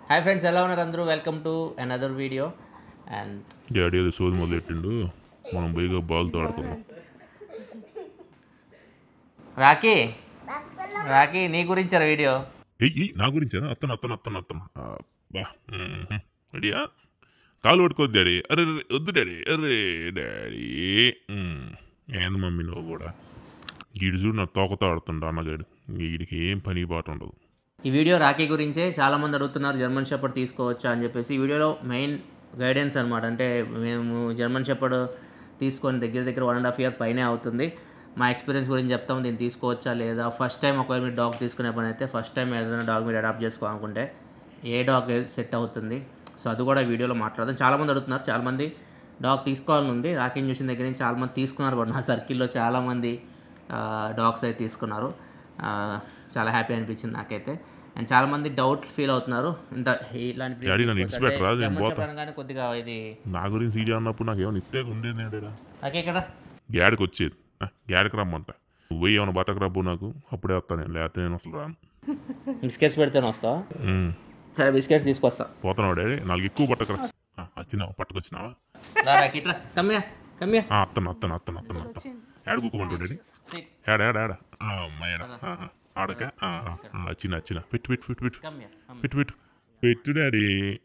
Hi friends, ఎలా ఉన్నారు అందరూ? Welcome to another video. And daddy అది సోది మొదలెట్టిండు, మనం బైగా బాల్తో ఆడుకుందాం. రాకీ రాకీ నీ గురించారా వీడియో? నా గురించేనా? అత్తను బా రెడీయా? కాలు పట్టుకోవద్దు డాడీ. అరే వద్దు డాడీ. అరే డాడీ ఏంది మమ్మీ నువ్వు కూడా? గీడు చూడు నా తోకతో ఆడుతుండ అన్నగాడు. వీడికి ఏం పని పాట ఉండదు. ఈ వీడియో రాకీ గురించే. చాలామంది అడుగుతున్నారు జర్మన్ షెపర్డ్ తీసుకోవచ్చా అని చెప్పేసి. ఈ వీడియోలో మెయిన్ గైడెన్స్ అనమాట. అంటే మేము జర్మన్ షెపర్డ్ తీసుకొని దగ్గర 1.5 year పైనే అవుతుంది. మా ఎక్స్పీరియన్స్ గురించి చెప్తాం. దీన్ని తీసుకోవచ్చా లేదా, ఫస్ట్ టైం ఒకవేళ మీరు డాగ్ తీసుకునే పని అయితే, ఫస్ట్ టైం ఏదైనా డాగ్ మీరు అడాప్ట్ చేసుకోవాలనుకుంటే ఏ డాగ్ సెట్ అవుతుంది, సో అది కూడా వీడియోలో మాట్లాడదాం. చాలామంది అడుగుతున్నారు, చాలామంది డాగ్ తీసుకోవాలని ఉంది. రాకీని చూసిన దగ్గర నుంచి చాలామంది తీసుకున్నారు కూడా. నా సర్కిల్లో చాలామంది డాగ్స్ అయితే తీసుకున్నారు. చాలా హ్యాపీ అనిపించింది నాకైతే. అండ్ చాలామంది డౌట్ ఫీల్ అవుతున్నారు. ఇలాంటి కొద్దిగా ఇది నా గురించి వీడియో అన్నప్పుడు నాకు ఏమైనా ఇస్తే ఉండేది నాకే ఇక్కడ గ్యాడికి వచ్చేది. గ్యాడికి రమ్మంట. నువ్వు ఏమైనా బతకరాబు నాకు, అప్పుడే వస్తాను. లేకపోతే నేను అసలు రాను. బిస్కెట్స్ పెడితేనే వస్తావా? సరే బిస్కెట్స్ తీసుకొస్తా. పోతున్నావు డాడీ, 4 ఎక్కువ పట్టకరా. వచ్చినావా? పట్టుకొచ్చినావా? అత్తను ఏడ కూకోమంటావు డాడీ? ఏడ ఆడక వచ్చిన పెట్టు డాడీ.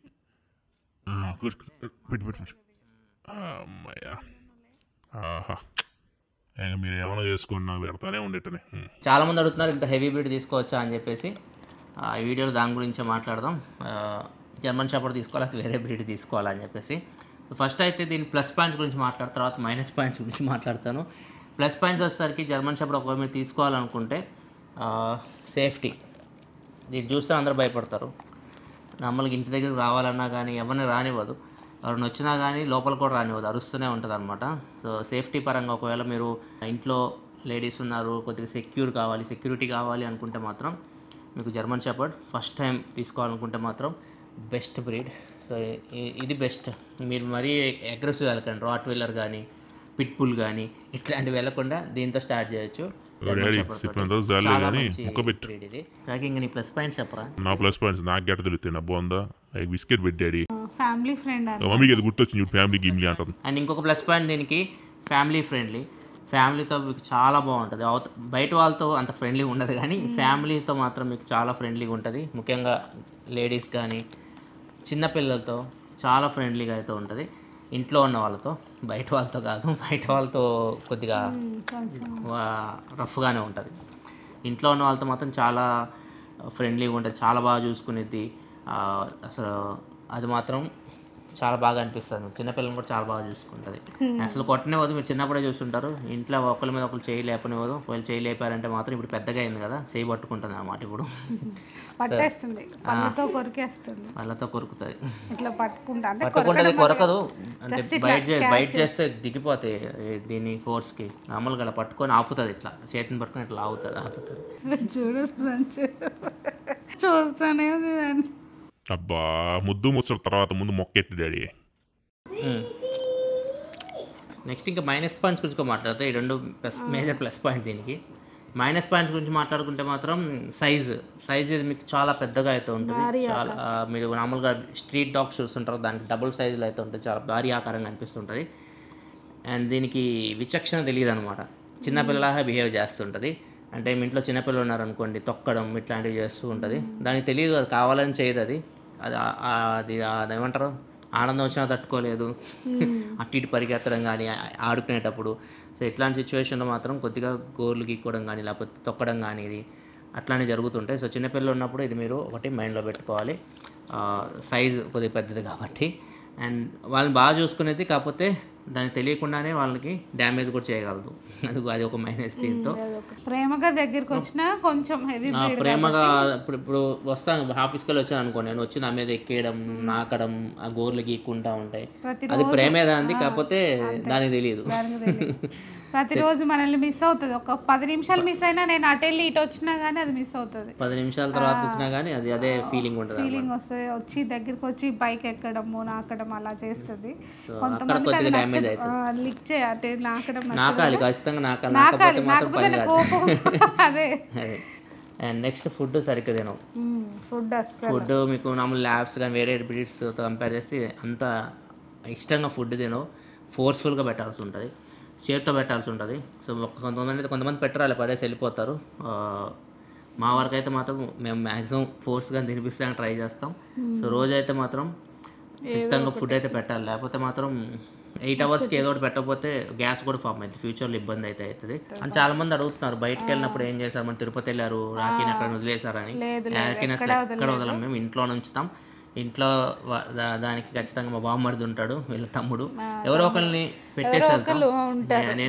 పెట్టు అమ్మాయ్యా. ఆహా, మీరు ఏమైనా చేసుకోండి, నాకు పెడతానే ఉండేటనే. చాలామంది అడుగుతున్నారు ఇంత హెవీ బ్రీడ్ తీసుకోవచ్చా అని చెప్పేసి. ఈ వీడియోలో దాని గురించే మాట్లాడదాం. జర్మన్ షెపర్డ్ తీసుకోవాలి, అది వేరే బ్రీడ్ తీసుకోవాలని చెప్పేసి. ఫస్ట్ అయితే దీని ప్లస్ పాయింట్స్ గురించి మాట్లాడతాను, తర్వాత మైనస్ పాయింట్స్ గురించి మాట్లాడతాను. ప్లస్ పాయింట్స్ వచ్చేసరికి జర్మన్ షెపర్డ్ ఒకవేళ మీరు తీసుకోవాలనుకుంటే సేఫ్టీ. దీన్ని చూస్తే అందరూ భయపడతారు. నార్మల్గా ఇంటి దగ్గరికి రావాలన్నా కానీ ఎవరిని రానివ్వదు, ఎవరిని వచ్చినా కానీ లోపల కూడా రానివ్వదు, అరుస్తూనే ఉంటుంది అనమాట. సో సేఫ్టీ పరంగా ఒకవేళ మీరు ఇంట్లో లేడీస్ ఉన్నారు, కొద్దిగా సెక్యూరిటీ కావాలి అనుకుంటే మాత్రం మీకు జర్మన్ షెపర్డ్ ఫస్ట్ టైం తీసుకోవాలనుకుంటే మాత్రం బెస్ట్ బ్రీడ్. సో ఇది బెస్ట్. మీరు మరీ అగ్రెసివ్ వెళ్ళకండి. రాట్ వీలర్ కానీ పిట్బుల్ కానీ ఇట్లాంటివి వెళ్ళకుండా దీంతో స్టార్ట్ చేయొచ్చు. నీ ప్లస్ పాయింట్స్ చెప్పరా? నా ప్లస్ పాయింట్స్ నాకు గట్ట తెలుస్తాయి. నా బాగుందా బిస్కెట్ పెట్టాడు. ఫ్యామిలీ ఫ్రెండ్ మమ్మీకి అది గుర్తొచ్చింది, ఫ్యామిలీ గిమ్లీ అంటుంది. అండ్ ఇంకొక ప్లస్ పాయింట్ దీనికి ఫ్యామిలీ ఫ్రెండ్లీ. ఫ్యామిలీతో మీకు చాలా బాగుంటుంది. బయట వాళ్ళతో అంత ఫ్రెండ్లీ ఉండదు, కానీ ఫ్యామిలీతో మాత్రం మీకు చాలా ఫ్రెండ్లీగా ఉంటుంది. ముఖ్యంగా లేడీస్ కానీ చిన్నపిల్లలతో చాలా ఫ్రెండ్లీగా అయితే ఉంటుంది. ఇంట్లో ఉన్న వాళ్ళతో, బయట వాళ్ళతో కాదు. బయట వాళ్ళతో కొద్దిగా రఫ్గానే ఉంటుంది. ఇంట్లో ఉన్న వాళ్ళతో మాత్రం చాలా ఫ్రెండ్లీగా ఉంటుంది, చాలా బాగా చూసుకునేది. అసలు అది మాత్రం చాలా బాగా అనిపిస్తుంది. చిన్నపిల్లలను కూడా చాలా బాగా చూసుకుంటుంది. అసలు కొట్టనివ్వదు. మీరు చిన్నప్పుడే చూస్తుంటారు, ఇంట్లో ఒకరి మీద ఒకరు చేయి లేపనివ్వదు. ఒకవేళ చేయి లేపారంటే మాత్రం ఇప్పుడు పెద్దగా అయింది కదా, చేయి పట్టుకుంటుంది అన్నమాట. ఇప్పుడు పళ్ళతో కొరుకుతుంది. పట్టుకుంటుంది, కొరకదు. అంటే బయట చేస్తే దిగిపోతాయి దీని ఫోర్స్కి. మామూలుగా అలా పట్టుకొని ఆపుతుంది, ఇట్లా చేతిని పట్టుకొని ఇట్లా ఆపుతుంది. చూస్తానే అబ్బా ముద్దు ముచ్చట తర్వాత ముందు మొక్కెట్టి డాడీ. నెక్స్ట్ ఇంకా మైనస్ పాయింట్స్ గురించి మాట్లాడితే, ఈ రెండు మేజర్ ప్లస్ పాయింట్ దీనికి. మైనస్ పాయింట్స్ గురించి మాట్లాడుకుంటే మాత్రం సైజు ఇది మీకు చాలా పెద్దగా అయితే ఉంటుంది. చాలా మీరు మామూలుగా స్ట్రీట్ డాగ్స్ చూస్తుంటారు, దానికి డబుల్ సైజులో అయితే ఉంటుంది, చాలా భారీ ఆకారంగా అనిపిస్తుంటుంది. అండ్ దీనికి విచక్షణ తెలియదు అనమాట. చిన్నపిల్లలాగా బిహేవ్ చేస్తుంటుంది. అంటే మీ ఇంట్లో చిన్నపిల్లలు ఉన్నారనుకోండి, తొక్కడం ఇట్లాంటివి చేస్తూ ఉంటుంది. దానికి తెలియదు, అది కావాలని చేయదు. అది ఏమంటారు, ఆనందం వచ్చినా తట్టుకోలేదు, అటు ఇటు పరిగెత్తడం కానీ ఆడుకునేటప్పుడు. సో ఇట్లాంటి సిచ్యువేషన్లో మాత్రం కొద్దిగా గోర్లు గీక్కోవడం కానీ లేకపోతే తొక్కడం కానీ ఇది అట్లానే జరుగుతుంటాయి. సో చిన్నపిల్లలు ఉన్నప్పుడు ఇది మీరు ఒకటి మైండ్లో పెట్టుకోవాలి. సైజు కొద్దిగా పెద్దది కాబట్టి. అండ్ వాళ్ళని బాగా చూసుకునేది, కాకపోతే దానికి తెలియకుండానే వాళ్ళకి డ్యామేజ్ కూడా చేయగలదు. అది ఒక మైనస్. దీంతో ప్రేమగా దగ్గరికి వచ్చినా కొంచెం ప్రేమగా ఇప్పుడు వస్తాను, ఆఫీస్కి వచ్చాను అనుకోండి, నేను వచ్చి నా మీద ఎక్కేయడం, నాకడం, ఆ గోర్లు గీక్కుంటా ఉంటాయి. అది ప్రేమే దాన్ని, కాకపోతే దానికి తెలియదు. ప్రతిరోజు మనల్ని మిస్ అవుతుంది. ఒక 10 నిమిషాలు మిస్ అయినా, నేను అటు వెళ్ళి ఇటు వచ్చినా కానీ అది మిస్ అవుతుంది. 10 నిమిషాల తర్వాత వచ్చినా కానీ అదే ఫీలింగ్ ఉంటుంది. వచ్చి దగ్గరికి వచ్చి బైక్ ఎక్కడము, నాకడం అలా చేస్తుంది. నాకాలి ఖచ్చితంగా, నాకాలి. అదే అండ్ నెక్స్ట్ ఫుడ్ సరిగ్గా తినవు. ఫుడ్ అస్సలు ఫుడ్ మీకు మామూలు ల్యాబ్స్ కానీ వేరే బ్రీడ్స్తో కంపేర్ చేస్తే అంత ఇష్టంగా ఫుడ్ తినవు. ఫోర్స్ఫుల్గా పెట్టాల్సి ఉంటుంది, చేతితో పెట్టాల్సి ఉంటుంది. సో కొంతమంది పెట్టరాలి పడేసి వెళ్ళిపోతారు. మా వరకు అయితే మాత్రం మేము మ్యాక్సిమం ఫోర్స్గా తినిపిస్తానికి ట్రై చేస్తాం. సో రోజైతే మాత్రం ఖచ్చితంగా ఫుడ్ అయితే పెట్టాలి, లేకపోతే మాత్రం 8 అవర్స్కి ఏదో ఒకటి పెట్టకపోతే గ్యాస్ కూడా ఫామ్ అవుతుంది, ఫ్యూచర్లో ఇబ్బంది అయితే అవుతుంది. అని చాలా మంది అడుగుతున్నారు బయటకు వెళ్ళినప్పుడు ఏం చేశారు, మన తిరుపతి వెళ్ళారు రాకిని అక్కడ వదిలేశారని. రాకిని అసలు ఎక్కడ వదలం, మేము ఇంట్లో ఉంచుతాం. ఇంట్లో దానికి ఖచ్చితంగా మా బామ్మడిది ఉంటాడు, వీళ్ళ తమ్ముడు, ఎవరో ఒకరిని పెట్టేసి వెళ్తాం. నేను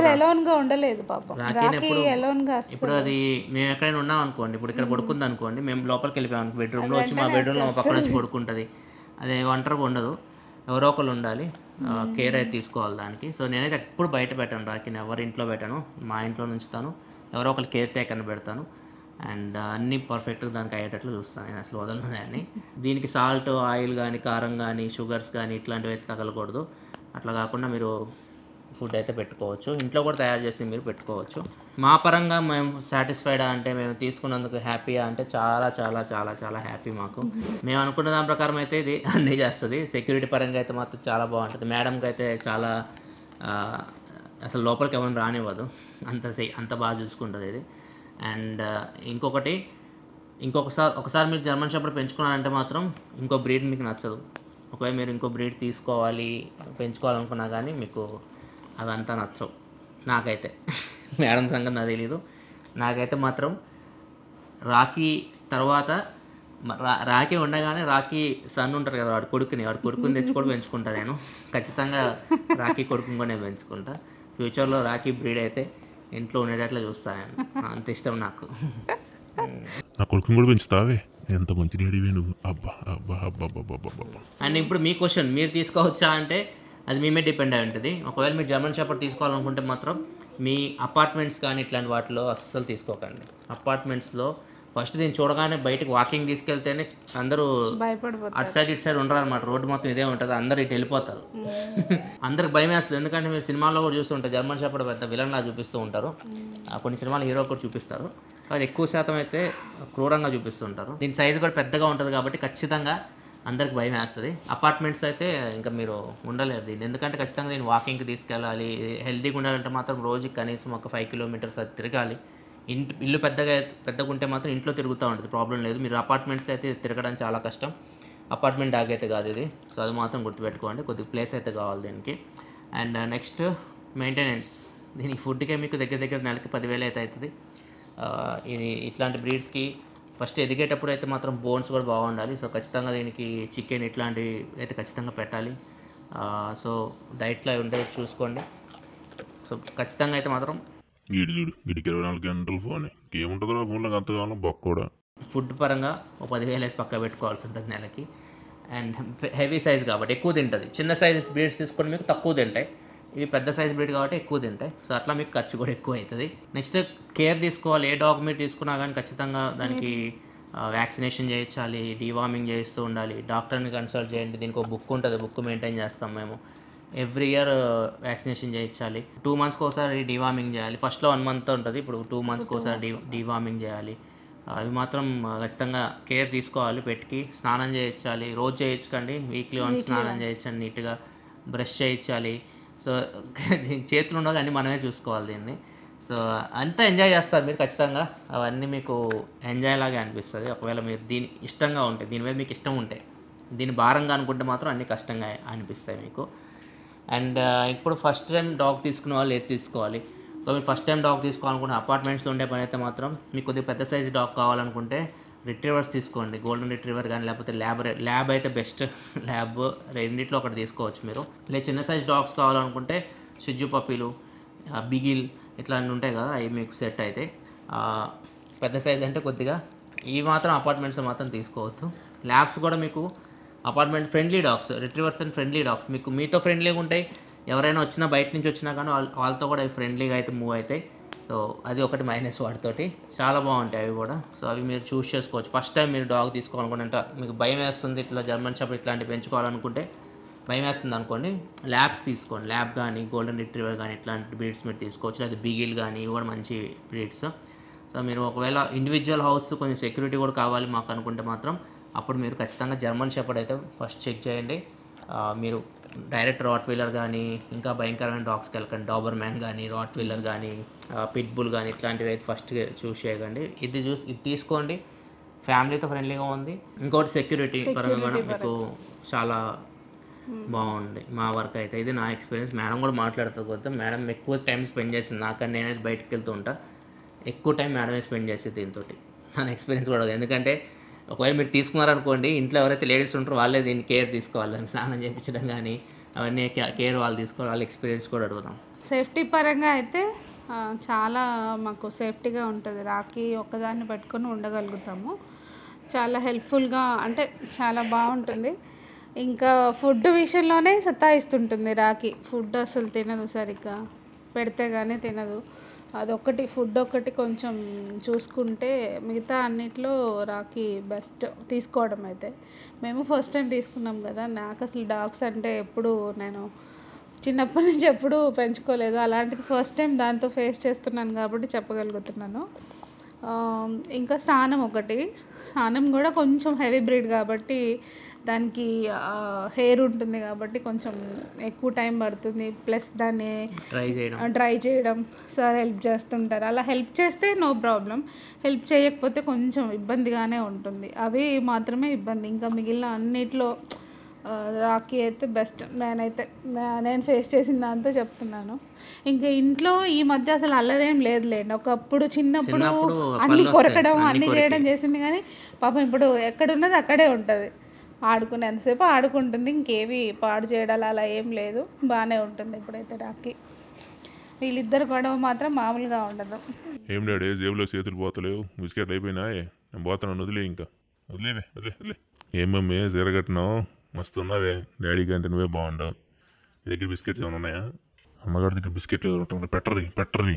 ఇప్పుడు అది మేము ఎక్కడైనా ఉన్నాం అనుకోండి, ఇప్పుడు ఇక్కడ పడుకుంది అనుకోండి, మేము లోపలికి వెళ్ళిపోయాం బెడ్రూమ్లో వచ్చి, మా బెడ్రూమ్లో మా పక్కన వచ్చి పడుకుంటుంది. అది ఒంటరిగా ఉండదు, ఎవరో ఒకరు ఉండాలి, కేర్ అయితే తీసుకోవాలి దానికి. సో నేనైతే ఎప్పుడు బయట పెట్టాను రాకిని, ఎవరి ఇంట్లో పెట్టాను, మా ఇంట్లో ఉంచుతాను, ఎవరో ఒకరు కేర్ టేకర్ని పెడతాను. అండ్ అన్నీ పర్ఫెక్ట్గా దానికి అయ్యేటట్లు చూస్తాను, నేను అసలు వదలను దాన్ని. దీనికి సాల్ట్, ఆయిల్ కానీ, కారం కానీ, షుగర్స్ కానీ ఇట్లాంటివి అయితే తగలకూడదు. అట్లా కాకుండా మీరు ఫుడ్ అయితే పెట్టుకోవచ్చు, ఇంట్లో కూడా తయారు చేసి మీరు పెట్టుకోవచ్చు. మా పరంగా మేము సాటిస్ఫైడా అంటే, మేము తీసుకున్నందుకు హ్యాపీయా అంటే చాలా చాలా చాలా చాలా హ్యాపీ మాకు. మేము అనుకున్న దాని ప్రకారం అయితే ఇది అన్నీ చేస్తుంది. సెక్యూరిటీ పరంగా అయితే మాత్రం చాలా బాగుంటుంది. మేడంకి అయితే చాలా అసలు లోపలికి ఎవరిని రానివ్వదు, అంత బాగా చూసుకుంటుంది ఇది. అండ్ ఒకసారి మీరు జర్మన్ షెపర్డ్ పెంచుకున్నారంటే మాత్రం ఇంకో బ్రీడ్ మీకు నచ్చదు. ఒకవేళ మీరు ఇంకో బ్రీడ్ తీసుకోవాలి పెంచుకోవాలనుకున్నా కానీ మీకు అవంతా నచ్చవు. నాకైతే మేడం సంగతి నాకు తెలీదు, నాకైతే మాత్రం రాకీ తర్వాత రాఖీ ఉండగానే రాఖీ సన్ ఉంటారు కదా, వాడి కొడుకుని తెచ్చి కూడా పెంచుకుంటా నేను. ఖచ్చితంగా రాఖీ కొడుకుని కూడా నేను పెంచుకుంటా. ఫ్యూచర్లో రాఖీ బ్రీడ్ అయితే ఇంట్లో ఉండేటట్లు చూస్తాను నేను, అంత ఇష్టం నాకు. నా కొడుకుని కూడా పెంచుతావే, ఎంత మంచి డాడీవే నువ్వు. అబ్బా అబ్బా అబ్బా అబ్బా అబ్బా. అండ్ ఇప్పుడు మీ క్వశ్చన్, మీరు తీసుకోవచ్చా అంటే అది మీ మీద డిపెండ్ అయి ఉంటుంది. ఒకవేళ మీరు జర్మన్ షెపర్డ్ తీసుకోవాలనుకుంటే మాత్రం మీ అపార్ట్మెంట్స్ కానీ ఇట్లాంటి వాటిలో అస్సలు తీసుకోకండి. అపార్ట్మెంట్స్లో ఫస్ట్ దీన్ని చూడగానే బయటకు వాకింగ్ తీసుకెళ్తేనే అందరూ అటు సైడ్ ఇటు సైడ్ ఉండరు అనమాట, రోడ్డు మొత్తం ఇదే ఉంటుంది, అందరు ఇటు వెళ్ళిపోతారు. అందరికి భయం వేస్తుంది, ఎందుకంటే మీరు సినిమాల్లో కూడా చూస్తూ ఉంటారు జర్మన్ షెపర్డ్ పెద్ద విలన్లా చూపిస్తూ ఉంటారు, కొన్ని సినిమాలు హీరో కూడా చూపిస్తారు. అది ఎక్కువ శాతం అయితే క్రూరంగా చూపిస్తుంటారు. దీని సైజు కూడా పెద్దగా ఉంటుంది కాబట్టి ఖచ్చితంగా అందరికి భయం వేస్తుంది. అపార్ట్మెంట్స్ అయితే ఇంకా మీరు ఉండలేరు దీన్ని, ఎందుకంటే ఖచ్చితంగా దీన్ని వాకింగ్కి తీసుకెళ్ళాలి. హెల్తీగా ఉండాలంటే మాత్రం రోజుకి కనీసం ఒక 5 కిలోమీటర్స్ అది తిరగాలి. ఇల్లు పెద్దగా ఉంటే మాత్రం ఇంట్లో తిరుగుతూ ఉంటుంది, ప్రాబ్లం లేదు. మీరు అపార్ట్మెంట్స్ అయితే తిరగడం చాలా కష్టం, అపార్ట్మెంట్ డాగ్ అయితే కాదు ఇది. సో అది మాత్రం గుర్తుపెట్టుకోండి, కొద్దిగా ప్లేస్ అయితే కావాలి దీనికి. అండ్ నెక్స్ట్ మెయింటెనెన్స్, దీనికి ఫుడ్కే మీకు దగ్గర నెలకి 10,000 అయితే అవుతుంది. ఇది ఇట్లాంటి బ్రీడ్స్కి ఫస్ట్ ఎదిగేటప్పుడు అయితే మాత్రం బోన్స్ కూడా బాగుండాలి. సో ఖచ్చితంగా దీనికి చికెన్ ఇట్లాంటివి అయితే ఖచ్చితంగా పెట్టాలి. సో డైట్లో ఉండే చూసుకోండి. సో ఖచ్చితంగా అయితే మాత్రం గిడికి 24 గంటలు ఫోన్ ఏముంటుందో ఫోన్లో అంతగానో బొక్క కూడా. ఫుడ్ పరంగా ఒక 10,000 అయితే పక్క పెట్టుకోవాల్సి ఉంటుంది నెలకి. అండ్ హెవీ సైజ్ కాబట్టి ఎక్కువ తింటుంది. చిన్న సైజ్ బ్రీడ్స్ తీసుకొని మీకు తక్కువ తింటాయి, ఇవి పెద్ద సైజ్ బ్రీడ్ కాబట్టి ఎక్కువ తింటాయి. సో అట్లా మీకు ఖర్చు కూడా ఎక్కువ అవుతుంది. నెక్స్ట్ కేర్ తీసుకోవాలి. ఏ డాగ్ మీరు తీసుకున్నా కానీ ఖచ్చితంగా దానికి వ్యాక్సినేషన్ చేయించాలి, డీవార్మింగ్ చేస్తూ ఉండాలి, డాక్టర్ని కన్సల్ట్ చేయండి. దీనికి ఒక బుక్ ఉంటుంది, బుక్ మెయింటైన్ చేస్తాం మేము. ఎవ్రీ ఇయర్ వ్యాక్సినేషన్ చేయించాలి. 2 మంత్స్కి ఒకసారి డీవార్మింగ్ చేయాలి. ఫస్ట్లో 1 మంత్ ఉంటుంది, ఇప్పుడు 2 మంత్స్కి ఒకసారి డీవార్మింగ్ చేయాలి. అవి మాత్రం ఖచ్చితంగా కేర్ తీసుకోవాలి. పెట్టుకి స్నానం చేయించాలి, రోజు చేయించకండి, వీక్లీ వన్స్ స్నానం చేయించండి, నీట్గా బ్రష్ చేయించాలి. సో చేతులు ఉండగా అన్నీ మనమే చూసుకోవాలి దీన్ని. సో అంతా ఎంజాయ్ చేస్తారు మీరు ఖచ్చితంగా, అవన్నీ మీకు ఎంజాయ్ లాగే అనిపిస్తుంది. ఒకవేళ మీరు దీని ఇష్టంగా ఉంటే, దీని మీద మీకు ఇష్టం ఉంటే, దీన్ని భారంగా అనుకుంటే మాత్రం అన్నీ కష్టంగా అనిపిస్తాయి మీకు. అండ్ ఇప్పుడు ఫస్ట్ టైం డాగ్ తీసుకునే వాళ్ళు ఏది తీసుకోవాలి? సో మీరు ఫస్ట్ టైం డాగ్ తీసుకోవాలనుకుంటే అపార్ట్మెంట్స్లో ఉండే పని అయితే మాత్రం మీకు కొద్దిగా పెద్ద సైజు డాగ్ కావాలనుకుంటే రిట్రీవర్స్ తీసుకోండి, గోల్డెన్ రిట్రీవర్ కానీ లేకపోతే ల్యాబ్ అయితే బెస్ట్. ల్యాబ్ రెండిట్లో ఒకటి తీసుకోవచ్చు మీరు. లేదా చిన్న సైజ్ డాగ్స్ కావాలనుకుంటే షిజ్జు పప్పీలు, బిగిల్ ఇట్లాంటివి ఉంటాయి కదా, అవి మీకు సెట్ అయితే. పెద్ద సైజ్ అంటే కొద్దిగా ఇవి మాత్రం అపార్ట్మెంట్స్లో మాత్రం తీసుకోవచ్చు. ల్యాబ్స్ కూడా మీకు apartment friendly dogs, retrievers and friendly dogs, మీకు మీతో ఫ్రెండ్లీగా ఉంటాయి. ఎవరైనా వచ్చినా బయట నుంచి వచ్చినా కానీ వాళ్ళతో కూడా అవి ఫ్రెండ్లీగా అయితే మూవ్ అవుతాయి. సో అది ఒకటి మైనస్ వాటితోటి, చాలా బాగుంటాయి అవి కూడా. సో అవి మీరు చూస్ చేసుకోవచ్చు. ఫస్ట్ టైం మీరు డాగ్ తీసుకోవాలనుకుంటే, మీకు భయం వేస్తుంది ఇట్లా జర్మన్ షెపర్డ్ ఇట్లాంటివి పెంచుకోవాలనుకుంటే, భయం వేస్తుంది అనుకోండి, ల్యాబ్స్ తీసుకోండి. ల్యాబ్ కానీ గోల్డెన్ రిట్రీవర్ కానీ ఇట్లాంటి బ్రీడ్స్ మీరు తీసుకోవచ్చు. లేదా బిగిల్ కానీ, ఇవి కూడా మంచి బ్రీడ్స్. సో మీరు ఒకవేళ ఇండివిజువల్ హౌస్ కొంచెం సెక్యూరిటీ కూడా కావాలి మాకు అనుకుంటే మాత్రం అప్పుడు మీరు ఖచ్చితంగా జర్మన్ షెపర్డ్ అయితే ఫస్ట్ చెక్ చేయండి. మీరు డైరెక్ట్ రాట్ వీలర్ కానీ ఇంకా భయంకరమైన డాగ్స్కి వెళ్ళకండి. డాబర్ మ్యాన్ కానీ, రాట్ వీలర్ కానీ, పిట్బుల్ కానీ ఇట్లాంటివి అయితే ఫస్ట్ చూస్ చేయకండి. ఇది తీసుకోండి, ఫ్యామిలీతో ఫ్రెండ్లీగా ఉంది. ఇంకోటి సెక్యూరిటీ పరంగా కూడా మీకు చాలా బాగుంది. మా వర్క్ అయితే ఇది నా ఎక్స్పీరియన్స్. మేడం కూడా మాట్లాడుతూ పోతే మేడం ఎక్కువ టైం స్పెండ్ చేసింది నాకని. నేనైతే బయటకు వెళ్తూ ఉంటా, ఎక్కువ టైం మేడమే స్పెండ్ చేసేది దీంతో. నా ఎక్స్పీరియన్స్ కూడా ఎందుకంటే ఒకవేళ మీరు తీసుకున్నారనుకోండి, ఇంట్లో ఎవరైతే లేడీస్ ఉంటారో వాళ్ళే దీన్ని కేర్ తీసుకోవాలి. దాన్ని స్నానం చేయించడం కానీ అవన్నీ కేర్ వాళ్ళు తీసుకోవాలి. వాళ్ళ ఎక్స్పీరియన్స్ కూడా అడుగుతాం. సేఫ్టీ పరంగా అయితే చాలా మాకు సేఫ్టీగా ఉంటుంది. రాఖీ ఒక్కదాన్ని పెట్టుకొని ఉండగలుగుతాము. చాలా హెల్ప్ఫుల్గా అంటే చాలా బాగుంటుంది. ఇంకా ఫుడ్ విషయంలోనే సతాయిస్తుంటుంది రాఖీ. ఫుడ్ అసలు తినదు, సరిగ్గా పెడితే కానీ తినదు. అదొక్కటి ఫుడ్ ఒకటి కొంచెం చూసుకుంటే మిగతా అన్నిట్లో రాఖీ బెస్ట్ తీసుకోవడం అయితే. మేము ఫస్ట్ టైం తీసుకున్నాం కదా, నాకు అసలు డాగ్స్ అంటే ఎప్పుడు నేను చిన్నప్పటి నుంచి ఎప్పుడూ పెంచుకోలేదు. అలాంటిది ఫస్ట్ టైం దాంతో ఫేస్ చేస్తున్నాను కాబట్టి చెప్పగలుగుతున్నాను. ఇంకా స్నానం కూడా కొంచెం హెవీ బ్రీడ్ కాబట్టి దానికి హెయిర్ ఉంటుంది కాబట్టి కొంచెం ఎక్కువ టైం పడుతుంది. ప్లస్ దాన్ని డ్రై చేయడం సార్ హెల్ప్ చేస్తుంటారు. అలా హెల్ప్ చేస్తే నో ప్రాబ్లం, హెల్ప్ చేయకపోతే కొంచెం ఇబ్బందిగానే ఉంటుంది. అవి మాత్రమే ఇబ్బంది. ఇంకా మిగిలిన అన్నిట్లో రాఖీ అయితే బెస్ట్. నేను ఫేస్ చేసిన దాంతో చెప్తున్నాను. ఇంకా ఇంట్లో ఈ మధ్య అసలు అల్లరేం లేదులేండి. ఒకప్పుడు చిన్నప్పుడు అన్ని కొరకడం అన్ని చేయడం చేసింది, కానీ పాపం ఇప్పుడు ఎక్కడున్నది అక్కడే ఉంటుంది. ఎంతసేపు ఆడుకుంటుంది, ఇంకేవి పాడు చేయడాలు అలా ఏం లేదు, బాగానే ఉంటుంది ఇప్పుడైతే రాఖీ. వీళ్ళిద్దరు గొడవ మాత్రం మామూలుగా ఉండదు. ఏం డాడీ జేబులో చేతులు పోతలేవు, బిస్కెట్లు అయిపోయినాయే, నేను పోతాను, వదిలే ఇంకా వదిలే. ఏమమ్మీ జరగట్టినావు, మస్తు ఉన్నావే, డాడీ కంటే నువ్వే బాగుంటావు. నీ దగ్గర బిస్కెట్స్ ఏమైనా ఉన్నాయా? అమ్మగారి దగ్గర బిస్కెట్లు పెట్టరీ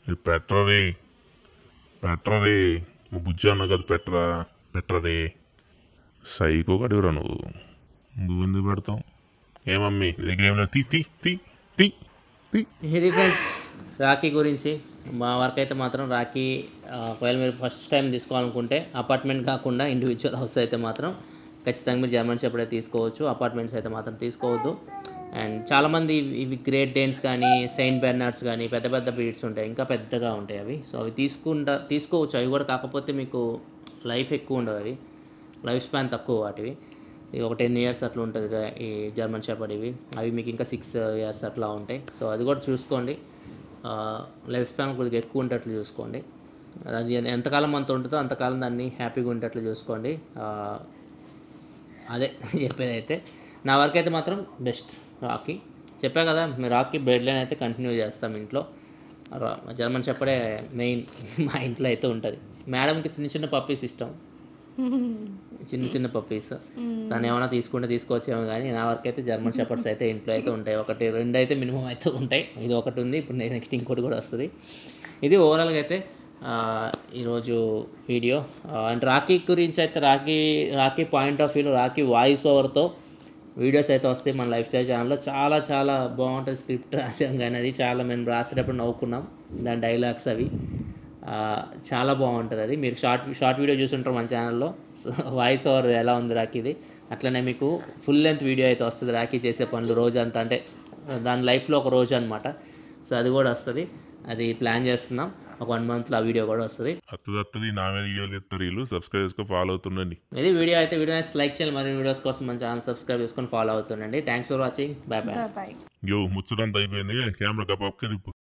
మా బుజ్జి అన్న కదా, పెట్టరీ సైకో కడివరా నువ్వెందుకు పెడతావు? ఏమమ్మీ నీ దగ్గర ఏమైనా తీ. ఇది ఫ్రెండ్స్ రాఖీ గురించి. మా వర్క్ అయితే మాత్రం రాఖీ ఒకవేళ మీరు ఫస్ట్ టైం తీసుకోవాలనుకుంటే అపార్ట్మెంట్ కాకుండా ఇండివిజువల్ హౌస్ అయితే మాత్రం ఖచ్చితంగా మీరు జర్మన్ షెపర్డ్ తీసుకోవచ్చు. అపార్ట్మెంట్స్ అయితే మాత్రం తీసుకోవద్దు. అండ్ చాలామంది ఇవి గ్రేట్ డేన్స్ కానీ, సెయింట్ బెర్నార్డ్స్ కానీ పెద్ద పెద్ద బ్రీడ్స్ ఉంటాయి, ఇంకా పెద్దగా ఉంటాయి అవి. సో అవి తీసుకోవచ్చు. అవి కూడా కాకపోతే మీకు లైఫ్ ఎక్కువ ఉండవు, అవి లైఫ్ స్పాన్ తక్కువ వాటివి. ఇది ఒక 10 years అట్లా ఉంటుంది ఈ జర్మన్ షెపర్డ్. అవి మీకు ఇంకా 6 years అట్లా ఉంటాయి. సో అది కూడా చూసుకోండి. లైఫ్ స్పాన్ కొద్దిగా ఎక్కువ ఉండేట్లు చూసుకోండి. అది ఎంతకాలం అంత ఉంటుందో అంతకాలం దాన్ని హ్యాపీగా ఉండేట్లు చూసుకోండి. అదే చెప్పేదైతే. నా వర్క్ అయితే మాత్రం బెస్ట్ రాఖీ. చెప్పా కదా, మీరు రాఖీ బ్రెడ్ లైన్ అయితే కంటిన్యూ చేస్తాం ఇంట్లో. జర్మన్ షెపర్డే మెయిన్ మా ఇంట్లో అయితే ఉంటుంది. మేడంకి చిన్న పప్పీస్ ఇష్టం, చిన్న పప్పీస్. తను ఏమైనా తీసుకోవచ్చేమో, కానీ నా వర్క్ అయితే జర్మన్ షెపర్డ్స్ అయితే ఇంట్లో అయితే ఉంటాయి. 1-2 అయితే మినిమం అయితే ఉంటాయి. ఇది ఒకటి ఉంది, ఇప్పుడు నెక్స్ట్ ఇంకోటి కూడా వస్తుంది. ఇది ఓవరాల్గా అయితే ఈరోజు వీడియో. అండ్ రాఖీ గురించి అయితే రాఖీ పాయింట్ ఆఫ్ వ్యూలో రాఖీ వాయిస్ ఓవర్తో వీడియోస్ అయితే వస్తాయి మన లైఫ్ స్టైల్ ఛానల్లో. చాలా బాగుంటుంది. స్క్రిప్ట్ రాసాం కానీ అది చాలా మేము రాసేటప్పుడు నవ్వుకున్నాం, దాని డైలాగ్స్ అవి చాలా బాగుంటుంది. అది మీరు షార్ట్ వీడియో చూసుంటారు మన ఛానల్లో. వాయిస్ ఓవర్ ఎలా ఉంది రాఖీది, అట్లనే మీకు ఫుల్ లెంత్ వీడియో అయితే వస్తుంది. రాఖీ చేసే పనులు రోజంతా, అంటే దాని లైఫ్లో ఒక రోజు అనమాట. సో అది కూడా వస్తుంది, అది ప్లాన్ చేస్తున్నాం. ఒక 1 monthలో ఆ వీడియో కూడా వస్తుంది. అత్తది నా మీద వీడియోలు చెప్తారు వీళ్ళు. సబ్స్క్రైబ్ చేసుకొని ఫాలో అవుతుండండి. ఇది వీడియో అయితే లైక్ చేయాలి. మరిన్ని వీడియోస్ కోసం మన ఛానల్ సబ్స్క్రైబ్ చేసుకొని ఫాలో అవుతుండండి. Thanks for watching. బాయ్. ముచ్చటంతా అయిపోయింది. కెమెరా